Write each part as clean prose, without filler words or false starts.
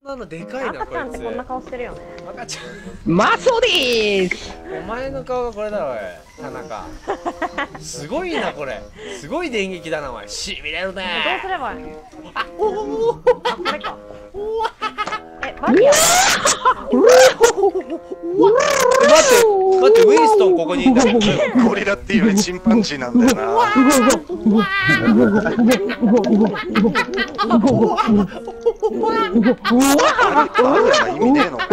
なのでかいな赤ちゃんっこいつ。 てこんな顔してるよね。 赤ちゃん。 マソでーす。 お前の顔がこれだろおい田中。すごいなこれ。すごい電撃だなお前。しびれるどうすね。 ればいいの？ あおお。 あ、これか。バリア。 待ってウィンストンここにいた。 ゴリラっていうよりチンパンジーなんだよな。バリアが意味ねえのか。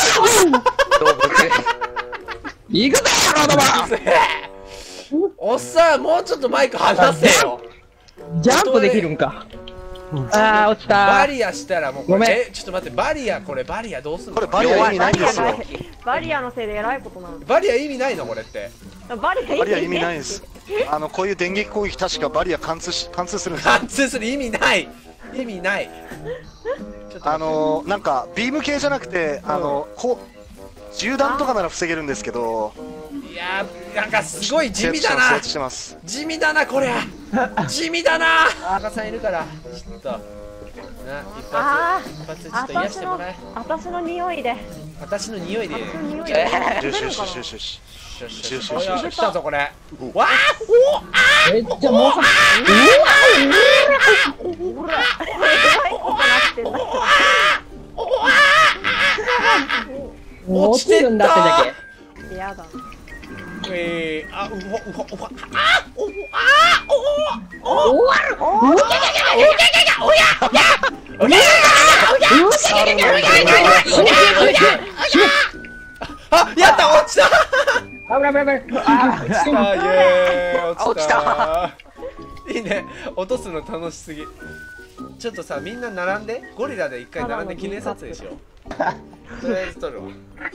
行くぜ野郎ども。 おっさんもうちょっとマイク離せよ。 ジャンプできるんか。あー落ちた。 バリアしたらもうこごめんれちょっと待ってバリアどうすんの？ これバリア意味ないんですよ。 バリアのせいでえらいことなの。 バリア意味ないのこれって。 バリバリア意味ないんです。こういう電撃攻撃確かバリア貫通するんですよ。 貫通する意味ない意味ない。ちょっとなんかビーム系じゃなくてこう銃弾とかなら防げるんですけど。 いやーなんかすごい地味だ制な。 圧してます。 地味だなこりゃ。地味だな。赤さんいるからちょっとな一発ちょっと癒してもらえ。 私の匂いで。 私の匂いで。 よしよしよしよしよし。 来たぞこれ。わあめっちゃもうさ。落ちてるんだってだけ。 やだ。 あうわあやった落ちた。 危ない危ない危ない。 落ちた。いいね落とすの楽しすぎ。ちょっとさみんな並んでゴリラで一回並んで記念撮影しよう。とりあえず撮るわ。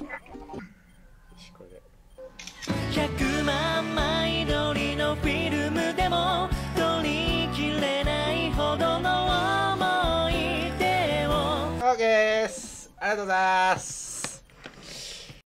100万枚撮りのフィルムでも撮りきれないほどの思い出を。 OK です。ありがとうございます。